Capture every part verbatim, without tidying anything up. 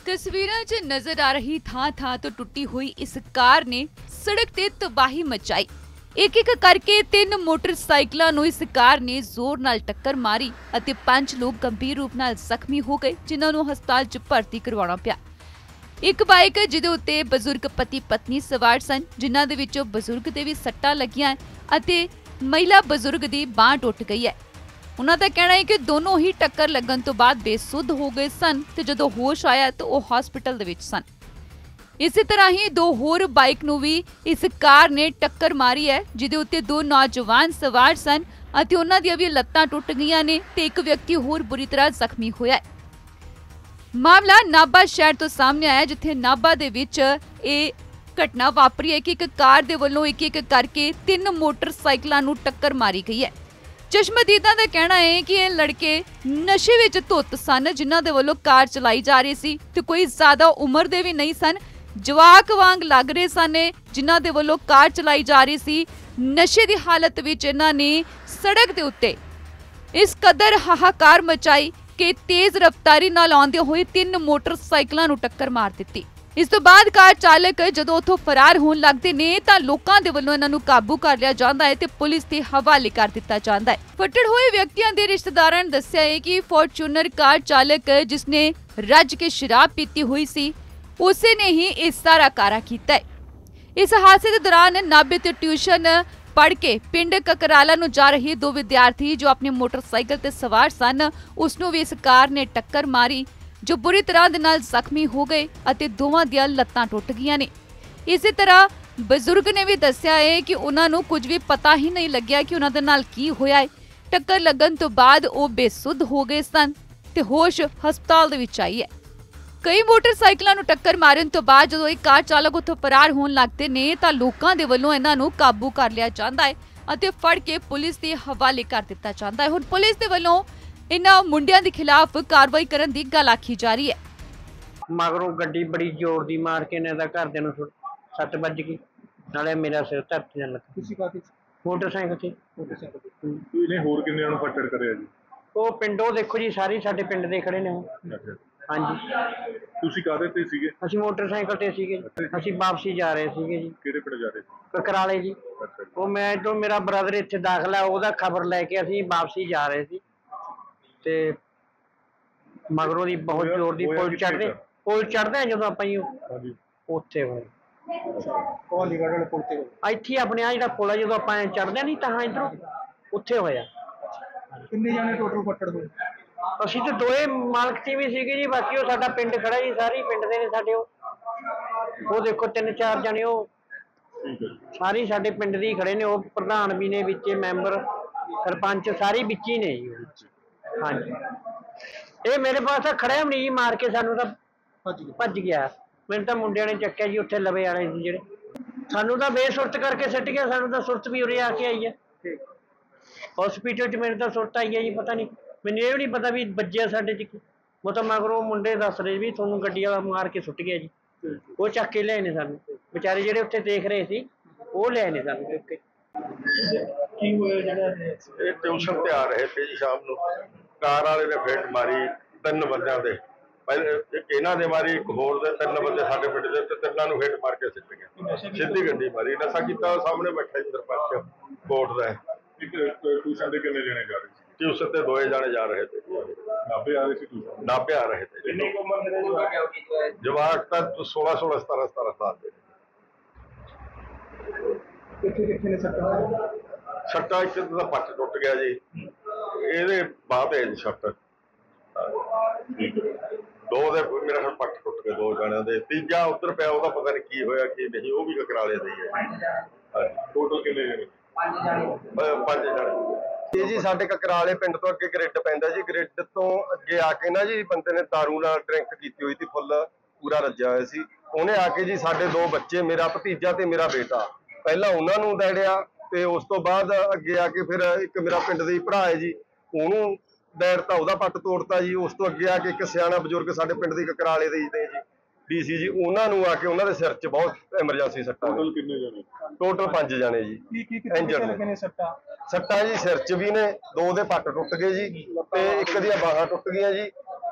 तस्वीरां च नजर आ रही थां थां तो टुटी हुई इस कार ने सड़क ते तबाही मचाई। एक एक करके तीन मोटरसाइकिलों ਨੂੰ इस कार ने जोर नाल टक्कर मारी ਅਤੇ ਪੰਜ ਲੋਕ गंभीर रूप नाल ਜ਼ਖਮੀ हो गए, जिन्हां ਨੂੰ ਹਸਪਤਾਲ 'ਚ ਭਰਤੀ ਕਰਵਾਉਣਾ ਪਿਆ। ਇੱਕ ਬਾਈਕ ਜਿਹਦੇ ਉੱਤੇ ਬਜ਼ੁਰਗ ਪਤੀ ਪਤਨੀ ਸਵਾਰ ਸਨ, ਜਿਨ੍ਹਾਂ ਦੇ ਵਿੱਚੋਂ ਬਜ਼ੁਰਗ ਦੇ ਵੀ ਸੱਟਾਂ ਲੱਗੀਆਂ ਅਤੇ ਮਹਿਲਾ ਬਜ਼ੁਰਗ ਦੀ ਬਾਂਹ ਟੁੱਟ ਗਈ ਹੈ। उन्हों का कहना है कि दोनों ही टक्कर लगन तो बाद बेसुध हो गए सन ते जदों होश आया तो वह हॉस्पिटल दे विच सन। इसी तरह ही दो होर बाइक नूं भी इस कार ने टक्कर मारी है, जिहदे उत्ते दो नौजवान सवार सन अते उन्हां दीआं भी लत्तां टुट गईयां ने ते एक व्यक्ति होर बुरी तरह जख्मी होया है। मामला नाभा शहर तो सामने आया, जिथे नाभा दे विच इह घटना वापरी है कि एक कार दे वल्लों एक एक करके तीन मोटरसाइकिलों नूं टक्कर मारी गई है। चश्मदीदा का कहना है कि ये लड़के नशे विच धुत सन, जिन्हां दे वल्लों कार चलाई जा रही सी ते कोई ज्यादा उम्र दे भी नहीं सन, जवाक वांग लग रहे सन, जिन्हां दे वल्लों कार चलाई जा रही सी। नशे की हालत विच इन्हां ने सड़क दे उत्ते इस कदर हाहाकार मचाई कि तेज रफ्तारी नाल आउंदे होए तीन मोटरसाइकिलों नूं टक्कर मार दित्ती। इस तो बाद कार चालक जदों उत्थों फरार होण लगदे ने तां लोकां दे वल्लों इन्हां नूं काबू कर लिया जांदा है ते पुलिस दे हवाले कर दित्ता जांदा है। फट्टड़ होए व्यक्तियां दे रिश्तेदारां ने दस्सिया है कि फॉर्च्यूनर कार चालक जिसने रज के शराब पीती हुई सी, उसे ने ही इस सारा कारा कीता है। इस हादसे दे दौरान नाभे ते ट्यूशन पढ़ के पिंड ककराला नूं जा रहे दो विद्यार्थी जो अपने मोटरसाइकिल ते सवार सन, उसनूं भी इस कार ने टक्कर मारी, जो बुरी तरह दे नाल जख्मी हो गए अते दोवां दियां लत्तां टुट गईयां ने। इसी तरह बजुर्ग ने भी दस्सिया है कि उन्हां नूं कुछ भी पता ही नहीं लग्या कि उन्हां दे नाल की होया है। टक्कर लगन तो बाद वो बेसुध हो गए सन ते होश हस्पताल दे विच आई है। कई मोटरसाइकिलों नूं टक्कर मारन तो बाद जदों एक कार चालक उत्थों फरार होण लगदे ने तां लोकां दे वल्लों इन्हां नूं काबू कर लिया जांदा है अते फड़ के पुलिस दे हवाले कर दित्ता जांदा है। हुण पुलिस दे वल्लों इन्हां मुंडियां दे खिलाफ कार्रवाई करन दी गल आखी जा रही है। मगरों गड्डी बड़ी जोर दी मार के इन्हां दा घरदे नूं सੱਟ ਵੱਜ गई, नाले मेरा सिर धरती नाल लगा। ਤੁਸੀਂ ਕਾਹਤੇ मोटरसाइकिल से मोटरसाइकिल ਤੇ ਇਹਨੇ ਹੋਰ ਕਿੰਨਿਆਂ ਨੂੰ ਫੱਟੜ ਕਰਿਆ ਜੀ? ਉਹ ਪਿੰਡੋਂ ਦੇਖੋ ਜੀ, ਸਾਰੇ ਸਾਡੇ ਪਿੰਡ ਦੇ ਖੜੇ ਨੇ ਉਹ। ਹਾਂਜੀ। ਤੁਸੀਂ ਕਾਹਦੇ ਤੇ ਸੀਗੇ? ਅਸੀਂ ਮੋਟਰਸਾਈਕਲ ਤੇ ਸੀਗੇ, ਅਸੀਂ ਵਾਪਸੀ ਜਾ ਰਹੇ ਸੀਗੇ ਜੀ। ਕਿਹੜੇ ਪਿੰਡ ਜਾ ਰਹੇ ਸੀ? ਕਕਰਾਲੇ ਜੀ। ਉਹ ਮੈਂ ਤੋਂ ਮੇਰਾ ਬ੍ਰਦਰ ਇੱਥੇ ਦਾਖਲਾ, ਉਹਦਾ ਖਬਰ ਲੈ ਕੇ ਅਸੀਂ ਵਾਪਸੀ ਜਾ ਰਹੇ ਸੀ ਤੇ ਮਗਰੋਂ ਦੀ ਬਹੁਤ ਜ਼ੋਰ ਦੀ ਪੁਲ ਚੜ੍ਹਦੇ ਪੁਲ ਚੜ੍ਹਦੇ ਆ ਜਦੋਂ ਆਪਾਂ ਜੀ ਉੱਥੇ ਹੋਏ। ਕੌਣ ਨਿਗੜਨ ਪੁਲ ਤੇ ਇੱਥੇ ਆਪਣੇ ਆ ਜਿਹੜਾ ਪੁਲ ਆ, ਜਦੋਂ ਆਪਾਂ ਚੜ੍ਹਦੇ ਨਹੀਂ ਤਾਂ ਇੱਧਰੋਂ ਉੱਥੇ ਹੋਇਆ। ਕਿੰਨੇ ਜਾਣੇ ਟੋਟਲ ਫੱਟੜ ਹੋਏ? ਅਸੀਂ ਤੇ ਦੋਏ ਮਾਲਕ ਤੇ ਵੀ ਸੀਗੇ ਜੀ, ਬਾਕੀ ਉਹ ਸਾਡਾ ਪਿੰਡ ਖੜਾ ਜੀ, ਸਾਰੇ ਪਿੰਡ ਦੇ ਨੇ ਸਾਡੇ। ਉਹ ਉਹ ਦੇਖੋ ਤਿੰਨ ਚਾਰ ਜਾਣੇ ਉਹ ਸਾਰੇ ਸਾਡੇ ਪਿੰਡ ਦੇ ਹੀ ਖੜੇ ਨੇ, ਉਹ ਪ੍ਰਧਾਨ ਵੀ ਨੇ ਵਿੱਚ, ਮੈਂਬਰ ਸਰਪੰਚ ਸਾਰੇ ਵਿੱਚ ਹੀ ਨੇ ਜੀ। ਹਾਂਜੀ। ਇਹ ਮੇਰੇ ਪਾਸ ਖੜਿਆ ਵੀ ਨਹੀਂ ਜੀ, ਮਾਰ ਕੇ ਸਾਨੂੰ ਤਾਂ ਭੱਜ ਗਿਆ। ਮੈਨੂੰ ਤਾਂ ਮੁੰਡਿਆਂ ਨੇ ਚੱਕਿਆ ਜੀ, ਉੱਥੇ ਲਵੇ ਵਾਲੇ ਸੀ ਜਿਹੜੇ, ਸਾਨੂੰ ਤਾਂ ਬੇਸੁਰਤ ਕਰਕੇ ਸਿੱਟ ਗਿਆ। ਸਾਨੂੰ ਤਾਂ ਸੁਰਤ ਵੀ ਉਰੇ ਆ ਕੇ ਆਈ ਹੈ ਹਸਪੀਟਲ 'ਚ। ਮੇਰੇ ਤਾਂ ਸੁਰਤ ਆਈ ਹੈ ਜੀ, ਪਤਾ ਨਹੀਂ ਮੈਨੂੰ ਇਹ ਵੀ ਨਹੀਂ ਪਤਾ ਵੀ ਵੱਜਿਆ ਸਾਡੇ 'ਚ। ਉਹ ਤਾਂ ਮਗਰੋਂ ਮੁੰਡੇ ਦੱਸ ਰਹੇ ਵੀ ਤੁਹਾਨੂੰ ਗੱਡੀ ਵਾਲਾ ਮਾਰ ਕੇ ਸੁੱਟ ਗਿਆ ਜੀ। ਉਹ ਚੱਕ ਕੇ ਲਿਆਏ ਨੇ ਸਾਨੂੰ, ਵਿਚਾਰੇ ਜਿਹੜੇ ਉੱਥੇ ਦੇਖ ਰਹੇ ਸੀ ਉਹ ਲਿਆਏ ਨੇ ਸਾਨੂੰ ਚੁੱਕ ਕੇ। ਕੀ ਹੋਇਆ ਜਿਹੜਾ ਇਹ ਟਿਊਸ਼ਨ ਤੇ ਆ ਰਹੇ ਸੀ ਜੀ ਸ਼ਾਮ ਨੂੰ, ਕਾਰ ਵਾਲੇ ਨੇ ਫੇਟ ਮਾਰੀ ਤਿੰਨ ਬੰਦਿਆਂ ਦੇ। ਪਹਿਲੇ ਇੱਕ ਇਹਨਾਂ ਦੇ ਮਾਰੀ, ਇੱਕ ਹੋਰ ਦੇ, ਤਿੰਨ ਬੰਦੇ ਸਾਡੇ ਪਿੰਡ ਦੇ, ਤੇ ਤਿੰਨਾਂ ਨੂੰ ਫੇਟ ਮਾਰ ਕੇ ਸਿੱਟ ਗਿਆ। ਸਿੱਧੀ ਗੱਡੀ ਮਾਰੀ। ਨਸ਼ਾ ਕੀਤਾ ਸਾਹਮਣੇ ਬੈਠਾ ਜੀ ਸਰਪੰਚ ਕੋਟ ਦਾ। ਟਿਊਸ਼ਨ ਦੇ ਕਿੰਨੇ ਜਣੇ ਜਾ ਰਹੇ ਸੀ? ट्यूशन से दो जाने जा रहे थे। नाभे आ रहे थे ट्यूशन? नाभे आ रहे थे। जवाक तक तो सोलह सोलह सतारह सतारह साल के। सट्टा एक तो पट टुट गया जी, ये बाद है जी सट्ट दो दे मेरा ख्याल पट टुट गए दो जाने दे। तीजा उधर पिया, ਉਹਦਾ पता नहीं की होया की नहीं, वो भी ककराले दे है। टोटल कितने जने? पांच जने जी। साडे ककराले पिंड तो अगे ग्रिड पैंदा जी, ग्रिड तो अगे आके ना जी बंदे ने दारू नाल ड्रिंक की हुई थी, फुल पूरा रज्जा होया सी। उन्हें आके जी साडे दो बच्चे, मेरा भतीजा ते मेरा बेटा, पहला उन्हां नूं दैड़िया ते उस तो बाद अगे आके फिर एक मेरा पिंड दा ही भरा है जी, ओनूं दैड़ता, ਉਹਦਾ पट तोड़ता जी। उस तो अगे आके एक सियाणा बजुर्ग साडे पिंड दे ककराले दे जी डीसी जी, ਉਹਨਾਂ ਨੂੰ ਆ ਕੇ ਉਹਨਾਂ ਦੇ ਸਿਰ 'ਚ ਬਹੁਤ ਐਮਰਜੈਂਸੀ ਸੱਟਾਂ। ਟੋਟਲ ਕਿੰਨੇ ਜਣੇ? ਟੋਟਲ ਪੰਜ ਜਣੇ ਜੀ। ਕੀ ਕੀ ਕਿੱਥੇ ਲੱਗੇ ਨੇ ਸੱਟਾਂ? ਸੱਟਾਂ ਜੀ ਸਿਰ 'ਚ ਵੀ ਨੇ, ਦੋ ਦੇ ਪੱਟ ਟੁੱਟ ਗਏ ਜੀ, ਤੇ ਇੱਕ ਦੀਆਂ ਬਾਹਾਂ ਟੁੱਟ ਗਈਆਂ ਜੀ,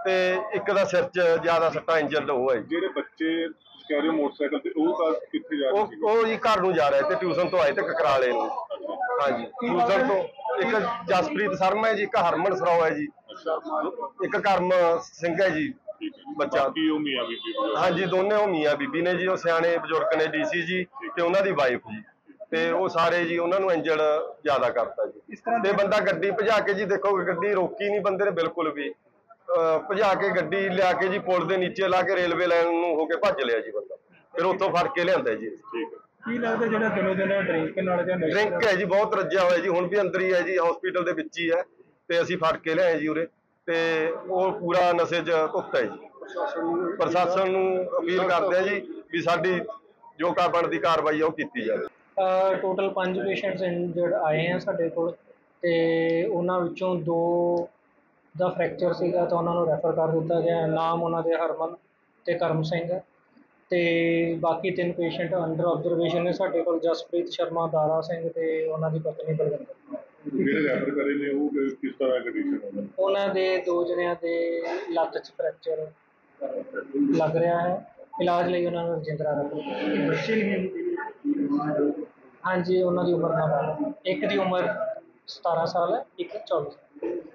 ਤੇ ਇੱਕ ਦਾ ਸਿਰ 'ਚ ਜ਼ਿਆਦਾ ਸੱਟਾਂ ਇੰਜਰਡ ਉਹ ਹੈ ਜੀ। ਜਿਹੜੇ ਬੱਚੇ ਕਹਿ ਰਹੇ ਹੋ ਮੋਟਰਸਾਈਕਲ ਤੇ ਉਹ ਤਾਂ ਕਿੱਥੇ ਜਾ ਰਹੇ ਉਹ ਸੀ? ਉਹ ਜੀ ਘਰ ਨੂੰ ਜਾ ਰਿਹਾ ਤੇ ਟਿਊਸ਼ਨ ਤੋਂ ਆਏ ਤੇ ਕਕਰਾਲੇ ਨੂੰ। ਹਾਂਜੀ, ਟਿਊਸ਼ਨ ਤੋਂ ਇੱਕ ਜਸਪ੍ਰੀਤ ਸ਼ਰਮਾ ਹੈ ਜੀ, ਇੱਕ ਹਰਮਨ ਸਰਾਓ ਹੈ ਜੀ, ਇੱਕ ਕਰਮ ਸਿੰਘ ਹੈ ਜੀ ਬੱਚਾ। ਕੀ ਉਹ ਮੀਆਂ ਬੀਬੀ ਨੂੰ? ਹਾਂਜੀ, ਦੋਨੇ ਉਹ ਮੀਆਂ ਬੀਬੀ ਨੇ ਜੀ, ਉਹ ਸਿਆਣੇ ਬਜ਼ੁਰਗ ਨੇ ਡੀਸੀ ਜੀ ਤੇ ਉਹਨਾਂ ਦੀ ਵਾਈਫ ਜੀ, ਤੇ ਉਹ ਸਾਰੇ ਜੀ ਉਹਨਾਂ ਨੂੰ ਇੰਜਰਡ ਜ਼ਿਆਦਾ ਕਰਤਾ ਜੀ। ਤੇ ਬੰਦਾ ਗੱਡੀ ਭਜਾ ਕੇ ਜੀ, ਦੇਖੋ ਗੱਡੀ ਰੋਕੀ ਨਹੀਂ ਬੰਦੇ ਨੇ ਬਿਲਕੁਲ ਵੀ, ਅਹ ਭਜਾ ਕੇ ਗੱਡੀ ਲਿਆ ਕੇ ਜੀ ਪੁਲ ਦੇ ਨੀਚੇ ਲਾ ਕੇ ਰੇਲਵੇ ਲਾਈਨ ਨੂੰ ਹੋ ਕੇ ਭੱਜ ਲਿਆ ਜੀ ਬੰਦਾ, ਫਿਰ ਉੱਥੋਂ ਫੜ ਕੇ ਲਿਆਂਦਾ ਜੀ। ਠੀਕ ਹੈ। ਕੀ ਲੱਗਦਾ ਜਿਹੜਾ ਦਿਨੋਂ ਦਿਨ ਡਰਿੰਕ ਨਾਲ ਜਾਂ ਨਸ਼ੇ ਡਰਿੰਕ ਹੈ ਜੀ, ਬਹੁਤ ਰੱਜਿਆ ਹੋਇਆ ਜੀ, ਹੁਣ ਵੀ ਅੰਦਰ ਹੀ ਹੈ ਜੀ, ਹਸਪੀਟਲ ਦੇ ਵਿੱਚ ਹੀ ਹੈ, ਤੇ ਅਸੀਂ ਫੜ ਕੇ ਲਿਆਏ ਜੀ ਉਰੇ, ਤੇ ਉਹ ਪੂਰਾ ਨਸ਼ੇ 'ਚ ਧੁੱਤ ਹੈ ਜੀ। ਪ੍ਰਸ਼ਾਸਨ ਨੂੰ ਅਪੀਲ ਕਰਦੇ ਆ ਜੀ ਵੀ ਸਾਡੀ ਜੋ ਕਾ ਬਣਦੀ ਕਾਰਵਾਈ ਆ ਉਹ ਕੀਤੀ ਜਾਵੇ। ਟੋਟਲ ਪੰਜ ਪੇਸ਼ੈਂਟਸ ਇੰਜਰਡ ਆਏ ਆ ਸਾਡੇ ਕੋਲ, ਤੇ ਉਹਨਾਂ ਵਿੱਚੋਂ ਦੋ ਦਾ ਫ੍ਰੈਕਚਰ ਸੀਗਾ ਤਾਂ ਉਹਨਾਂ ਨੂੰ ਰੈਫਰ ਕਰ ਦਿੱਤਾ ਗਿਆ। ਨਾਮ ਉਹਨਾਂ ਦੇ ਹਰਮਨ ਤੇ ਕਰਮ ਸਿੰਘ ਹੈ, ਤੇ ਬਾਕੀ ਤਿੰਨ ਪੇਸ਼ੈਂਟ ਅੰਡਰ ਆਬਜ਼ਰਵੇਸ਼ਨ ਨੇ ਸਾਡੇ ਕੋਲ, ਜਸਪ੍ਰੀਤ ਸ਼ਰਮਾ, ਦਾਰਾ ਸਿੰਘ ਤੇ ਉਹਨਾਂ ਦੀ ਪਤਨੀ ਬਲਵਿੰਦਰ। ਜਿਹੜੇ ਰੈਫਰ ਕਰੇ ਨੇ ਉਹ ਕਿ- ਕਿਸ ਤਰ੍ਹਾਂ ਕੰਡੀਸ਼ਨ ਉਹਨਾਂ ਦੀ? ਉਹਨਾਂ ਦੇ ਦੋ ਜਣਿਆਂ ਦੇ ਲੱਤ 'ਚ ਫ੍ਰੈਕਚਰ ਲੱਗ ਰਿਹਾ ਹੈ, ਇਲਾਜ ਲਈ ਉਹਨਾਂ ਨੂੰ ਰਜਿੰਦਰਾ ਰੈਫਰ। ਬੱਚੇ ਹਾਂਜੀ, ਉਹਨਾਂ ਦੀ ਉਮਰ ਨਾਲ ਇੱਕ ਦੀ ਉਮਰ ਸਤਾਰਾਂ ਸਾਲ ਹੈ, ਇੱਕ ਚੌਵੀ ਸਾਲ।